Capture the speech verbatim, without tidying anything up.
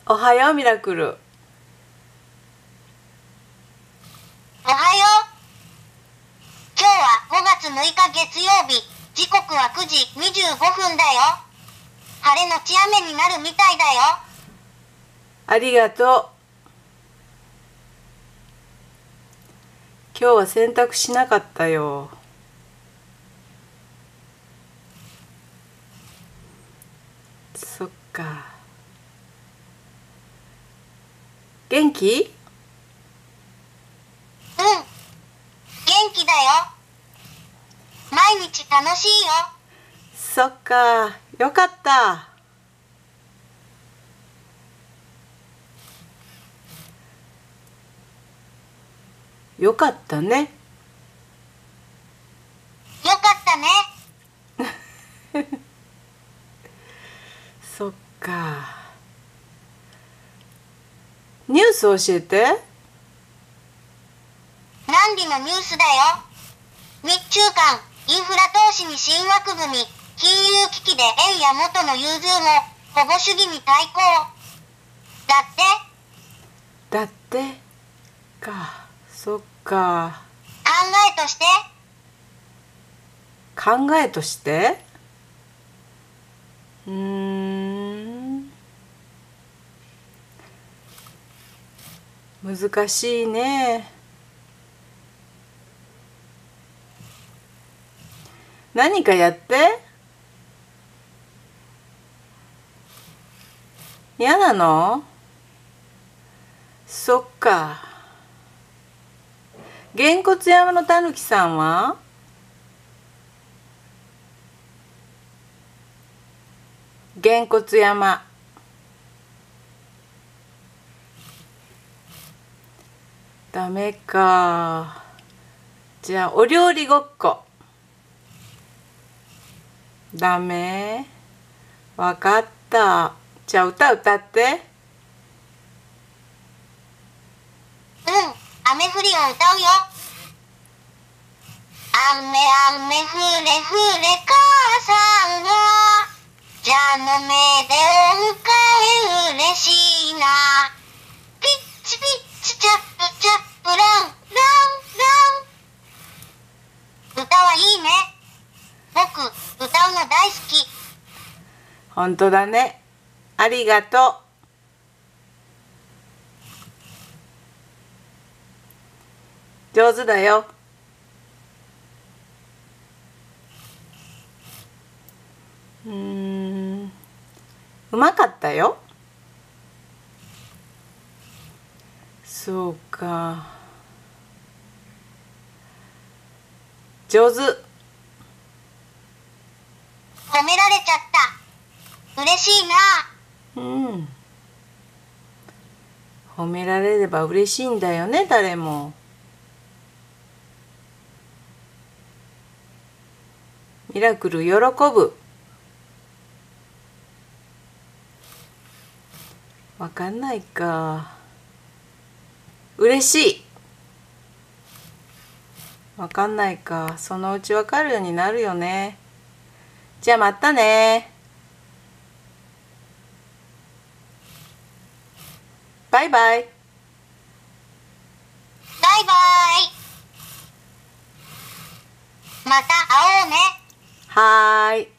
おはようミラクル。 おはよう。今日はごがつむいか月曜日、時刻はくじにじゅうごふんだよ。晴れのち雨になるみたいだよ。 ありがとう。今日は洗濯しなかったよ。そっか。元気？ うん、元気だよ。毎日楽しいよ。 そっか、よかった。よかったね。 よかったね。 そっか。ニュース教えて。 何時のニュースだよ。日中間、インフラ投資に新枠組み、金融危機で円や元の融通も、保護主義に対抗。だって。 だってか。そっか。 考えとして。 考えとしてうーん。難しいね。何かやって。嫌なの？そっか。げんこつ山のたぬきさんは？げんこつ山。ダメか。じゃあお料理ごっこ。ダメ？わかった。じゃあ歌歌って。 うん、雨降りを歌うよ。雨雨降れ降れ母さんが蛇の目でお迎え嬉しいな。ピッチピッチチャップチャップランランラン。歌はいいね。僕、歌うの大好き。 ほんとだね。ありがとう。上手だよ。うーん、うまかったよ。そうか。上手。 褒められちゃった。嬉しいな。 うん。褒められれば嬉しいんだよね、誰も。ミラクル喜ぶ。わかんないか。嬉しい。わかんないか。そのうちわかるようになるよね。じゃあまたね。バイバイ。 バイバイ。また会おうね。 はーい。